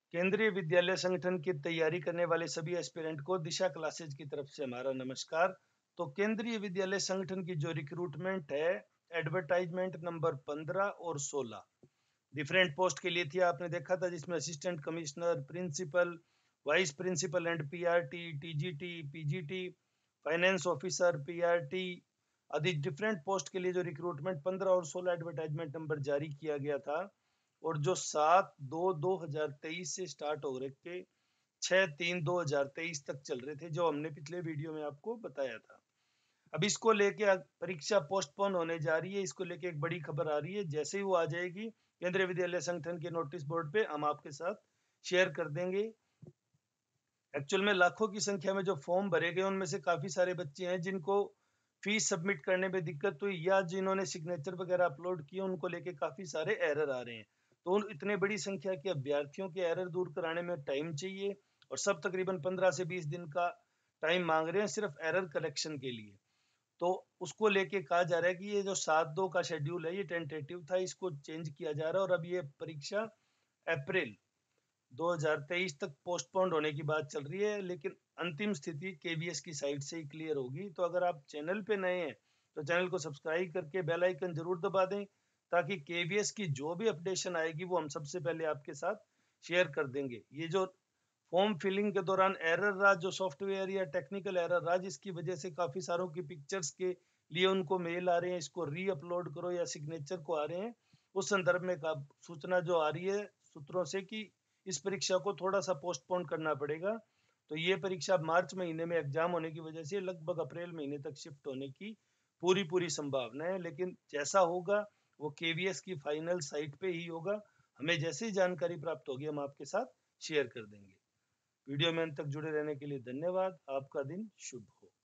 केंद्रीय विद्यालय संगठन की तैयारी करने वाले सभी एस्पिरेंट को दिशा क्लासेज की तरफ से हमारा नमस्कार। तो केंद्रीय विद्यालय संगठन की जो रिक्रूटमेंट है, एडवर्टाइजमेंट नंबर 15 और 16 डिफरेंट पोस्ट के लिए थी। आपने देखा था जिसमें assistant commissioner, principal, vice principal and PRT, TGT, PGT, finance officer, PRT आदि डिफरेंट पोस्ट के लिए जो रिक्रूटमेंट 15 और 16 एडवर्टाइजमेंट नंबर जारी किया गया था, और जो 7/2/2023 से स्टार्ट हो रहे थे, 6/3/2023 तक चल रहे थे, जो हमने पिछले वीडियो में आपको बताया था। अब इसको लेके परीक्षा पोस्टपोन होने जा रही है। इसको लेके एक बड़ी खबर आ रही है। जैसे ही वो आ जाएगी केंद्रीय विद्यालय संगठन के नोटिस बोर्ड पे, हम आपके साथ शेयर कर देंगे। एक्चुअल में लाखों की संख्या में जो फॉर्म भरे गए, उनमें से काफी सारे बच्चे हैं जिनको फीस सबमिट करने में दिक्कत हुई, या जिन्होंने सिग्नेचर वगैरह अपलोड किए, उनको लेके काफी सारे एरर आ रहे हैं। तो उन इतने बड़ी संख्या के अभ्यर्थियों के एरर दूर कराने में टाइम चाहिए, और सब तकरीबन 15 से 20 दिन का टाइम मांग रहे हैं सिर्फ एरर करेक्शन के लिए। तो उसको लेके कहा जा रहा है कि ये जो 7/2 का शेड्यूल है, ये टेंटेटिव था, इसको चेंज किया जा रहा है, और अब ये परीक्षा अप्रैल 2023 तक पोस्टपोन्ड होने की बात चल रही है। लेकिन अंतिम स्थिति केवीएस की साइड से ही क्लियर होगी। तो अगर आप चैनल पे नए हैं तो चैनल को सब्सक्राइब करके बेल आइकन जरूर दबा दें, ताकि केवीएस की जो भी अपडेशन आएगी वो हम सबसे पहले आपके साथ शेयर कर देंगे। ये जो फॉर्म फिलिंग के दौरान एरर रहा, जो सॉफ्टवेयर या टेक्निकल एरर रहा, जिसकी वजह से काफी सारों की पिक्चर्स के लिए उनको मेल आ रहे हैं, इसको री अपलोड करो, या सिग्नेचर को आ रहे हैं, उस संदर्भ में सूचना जो आ रही है सूत्रों से कि इस परीक्षा को थोड़ा सा पोस्टपोन करना पड़ेगा। तो ये परीक्षा मार्च महीने में एग्जाम होने की वजह से लगभग अप्रैल महीने तक शिफ्ट होने की पूरी पूरी संभावना है। लेकिन जैसा होगा वो केवीएस की फाइनल साइट पे ही होगा। हमें जैसे ही जानकारी प्राप्त होगी हम आपके साथ शेयर कर देंगे। वीडियो में अंत तक जुड़े रहने के लिए धन्यवाद। आपका दिन शुभ हो।